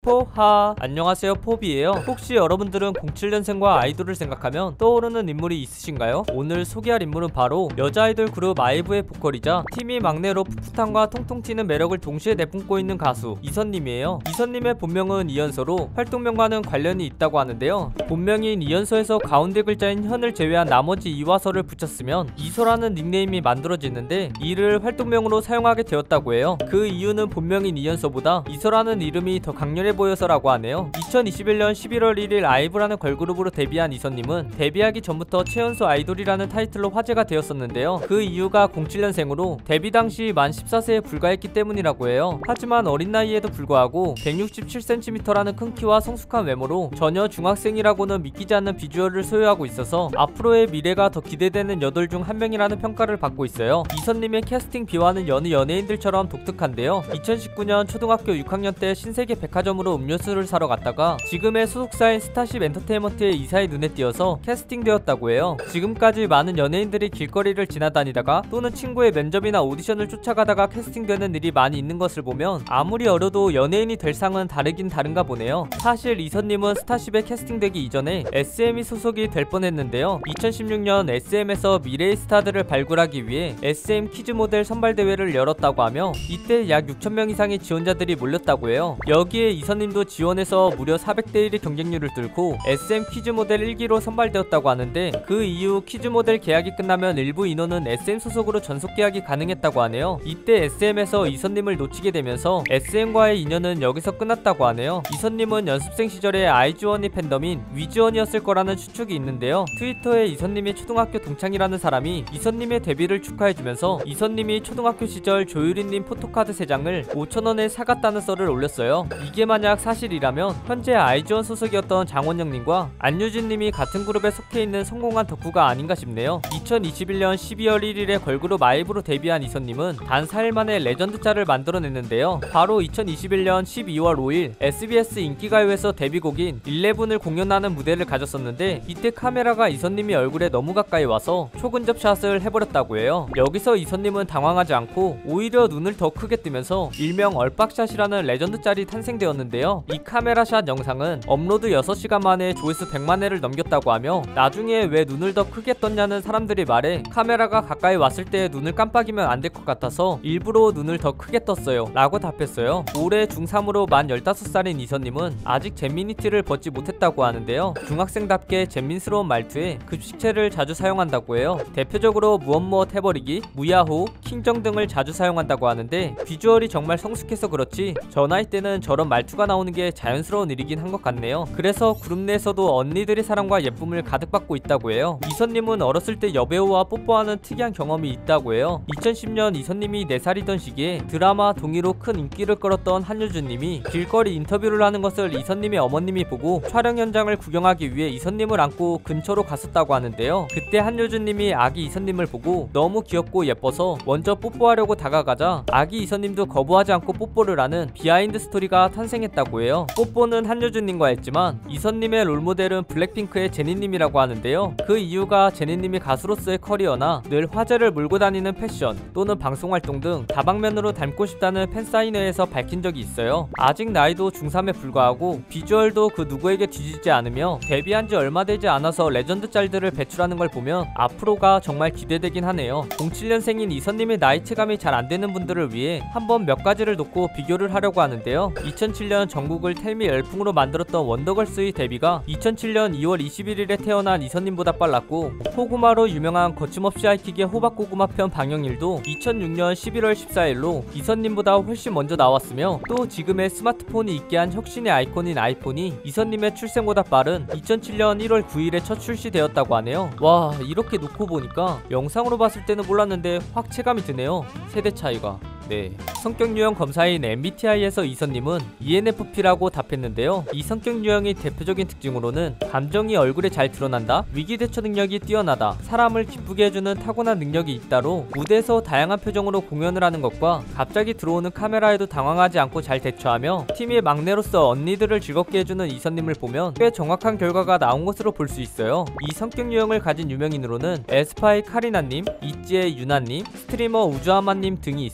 포하 안녕하세요, 포비예요. 혹시 여러분들은 07년생과 아이돌을 생각하면 떠오르는 인물이 있으신가요? 오늘 소개할 인물은 바로 여자 아이돌 그룹 아이브의 보컬이자 팀이 막내로 풋풋함과 통통 튀는 매력을 동시에 내뿜고 있는 가수 이선님이에요. 이선님의 본명은 이연서로 활동명과는 관련이 있다고 하는데요. 본명인 이연서에서 가운데 글자인 현을 제외한 나머지 이와서를 붙였으면 이서라는 닉네임이 만들어지는데 이를 활동명으로 사용하게 되었다고 해요. 그 이유는 본명인 이연서보다 이서라는 이름이 더 강렬해 보여서라고 하네요. 2021년 11월 1일 아이브라는 걸그룹으로 데뷔한 이선님은 데뷔하기 전부터 최연소 아이돌이라는 타이틀로 화제가 되었었는데요. 그 이유가 07년생으로 데뷔 당시 만 14세에 불과했기 때문이라고 해요. 하지만 어린 나이에도 불구하고 167cm라는 큰 키와 성숙한 외모로 전혀 중학생이라고는 믿기지 않는 비주얼을 소유하고 있어서 앞으로의 미래가 더 기대되는 여돌 중 한 명이라는 평가를 받고 있어요. 이선님의 캐스팅 비화는 여느 연예인들처럼 독특한데요. 2019년 초등학교 6학년 때 신세계 백화점으로 음료수를 사러 갔다가 지금의 소속사인 스타쉽 엔터테인먼트의 이사의 눈에 띄어서 캐스팅되었다고 해요. 지금까지 많은 연예인들이 길거리를 지나다니다가 또는 친구의 면접이나 오디션을 쫓아가다가 캐스팅되는 일이 많이 있는 것을 보면 아무리 어려도 연예인이 될 상은 다르긴 다른가 보네요. 사실 이선님은 스타쉽에 캐스팅되기 이전에 SM이 소속이 될 뻔했는데요. 2016년 SM에서 미래의 스타들을 발굴하기 위해 SM 퀴즈 모델 선발대회를 열었다고 하며 이때 약 6,000명 이상의 지원자들이 몰렸다고 해요. 여기에 이선님도 지원해서 무려 400대1의 경쟁률을 뚫고 SM 퀴즈 모델 1기로 선발되었다고 하는데 그 이후 퀴즈 모델 계약이 끝나면 일부 인원은 SM 소속으로 전속 계약이 가능했다고 하네요. 이때 SM에서 이선님을 놓치게 되면서 SM과의 인연은 여기서 끝났다고 하네요. 이선님은 연습생 시절에 아이즈원이 팬덤인 위즈원이었을 거라는 추측이 있는데요. 트위터에 이선님의 초등학교 동창이라는 사람이 이선님의 데뷔를 축하해주면서 이선님이 초등학교 시절 조유리님 포토카드 3장을 5,000원에 사갔다는 썰을 올렸어요. 이게 만약 사실이라면 현재 아이즈원 소속이었던 장원영님과 안유진님이 같은 그룹에 속해있는 성공한 덕후가 아닌가 싶네요. 2021년 12월 1일에 걸그룹 아이브로 데뷔한 이선님은 단 4일 만에 레전드짤을 만들어냈는데요. 바로 2021년 12월 5일 SBS 인기가요에서 데뷔곡인 11을 공연하는 무대를 가졌었는데 이때 카메라가 이선님이 얼굴에 너무 가까이 와서 초근접샷을 해버렸다고 해요. 여기서 이선님은 당황하지 않고 오히려 눈을 더 크게 뜨면서 일명 얼빡샷이라는 레전드짤이 탄생되었는데요. 이 카메라샷 영상은 업로드 6시간 만에 조회수 100만회를 넘겼다고 하며 나중에 왜 눈을 더 크게 떴냐는 사람들이 말해 카메라가 가까이 왔을 때 눈을 깜빡이면 안 될 것 같아서 일부러 눈을 더 크게 떴어요 라고 답했어요. 올해 중3으로 만 15살인 이선님은 아직 잼미니티를 벗지 못했다고 하는데요. 중학생답게 잼민스러운 말투에 급식체를 자주 사용한다고 해요. 대표적으로 무엇무엇 해버리기, 무야호, 킹정 등을 자주 사용한다고 하는데 비주얼이 정말 성숙해서 그렇지 저 나이 때는 저런 말투가 나오는 게 자연스러운 일이긴 한 것 같네요. 그래서 그룹 내에서도 언니들의 사랑과 예쁨을 가득 받고 있다고 해요. 이선님은 어렸을 때 여배우와 뽀뽀하는 특이한 경험이 있다고 해요. 2010년 이선님이 4살이던 시기에 드라마 동의로 큰 인기를 끌었던 한효준님이 길거리 인터뷰를 하는 것을 이선님의 어머님이 보고 촬영 현장을 구경하기 위해 이선님을 안고 근처로 갔었다고 하는데요. 그때 한효준님이 아기 이선님을 보고 너무 귀엽고 예뻐서 먼저 뽀뽀하려고 다가가자 아기 이선님도 거부하지 않고 뽀뽀를 하는 비하인드 스토리가 탄생했다고 해요. 뽀뽀는 한효준님과 했지만 이선님의 롤모델은 블랙핑크의 제니님이라고 하는데요. 그 이유가 제니님이 가수로서의 커리어나 늘 화제를 몰고 다니는 패션 또는 방송활동 등 다방면으로 닮고 싶다는 팬사인회에서 밝힌 적이 있어요. 아직 나이도 중3에 불과하고 비주얼도 그 누구에게 뒤지지 않으며 데뷔한 지 얼마 되지 않아서 레전드 짤들을 배출하는 걸 보면 앞으로가 정말 기대되긴 하네요. 07년생인 이선님의 나이 체감이 잘 안되는 분들을 위해 한번 몇 가지를 놓고 비교를 하려고 하는데요. 2007년 전국을 텔미 열풍으로 만들었던 원더걸스의 데뷔가 2007년 2월 21일에 태어난 이선님보다 빨랐고 호구마로 유명한 거침없이 하이킥의 호박고구마 편 방영일도 2006년 11월 14일로 이선님보다 훨씬 먼저 나왔으며 또 지금의 스마트폰이 있게 한 혁신의 아이콘인 아이폰이 이선님의 출생보다 빠른 2007년 1월 9일에 첫 출시되었다고 하네요. 와, 이렇게 놓고 보니까 영상으로 봤을 때는 몰랐는데 확 체감이 드네요. 세대 차이가. 네. 성격 유형 검사인 MBTI에서 이선님은 ENFP라고 답했는데요. 이 성격 유형의 대표적인 특징으로는 감정이 얼굴에 잘 드러난다, 위기대처 능력이 뛰어나다, 사람을 기쁘게 해주는 타고난 능력이 있다로 무대에서 다양한 표정으로 공연을 하는 것과 갑자기 들어오는 카메라에도 당황하지 않고 잘 대처하며 팀의 막내로서 언니들을 즐겁게 해주는 이선님을 보면 꽤 정확한 결과가 나온 것으로 볼 수 있어요. 이 성격 유형을 가진 유명인으로는 에스파의 카리나님, 이지의 유나님, 스트리머 우주하마님 등이 있어요.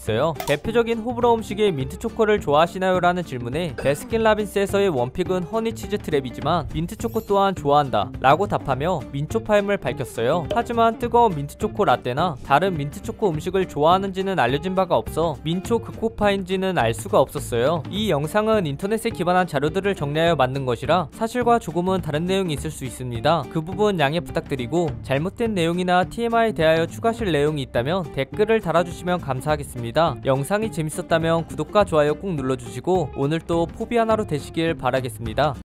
대표적인 호불호 음식이 민트초코를 좋아하시나요? 라는 질문에 베스킨라빈스에서의 원픽은 허니치즈 트랩이지만 민트초코 또한 좋아한다 라고 답하며 민초파임을 밝혔어요. 하지만 뜨거운 민트초코 라떼나 다른 민트초코 음식을 좋아하는지는 알려진 바가 없어 민초 극호파인지는 알 수가 없었어요. 이 영상은 인터넷에 기반한 자료들을 정리하여 만든 것이라 사실과 조금은 다른 내용이 있을 수 있습니다. 그 부분 양해 부탁드리고 잘못된 내용이나 TMI에 대하여 추가하실 내용이 있다면 댓글을 달아주시면 감사하겠습니다. 영상이 재밌었다면 구독과 좋아요 꼭 눌러주시고 오늘도 포비 하나로 되시길 바라겠습니다.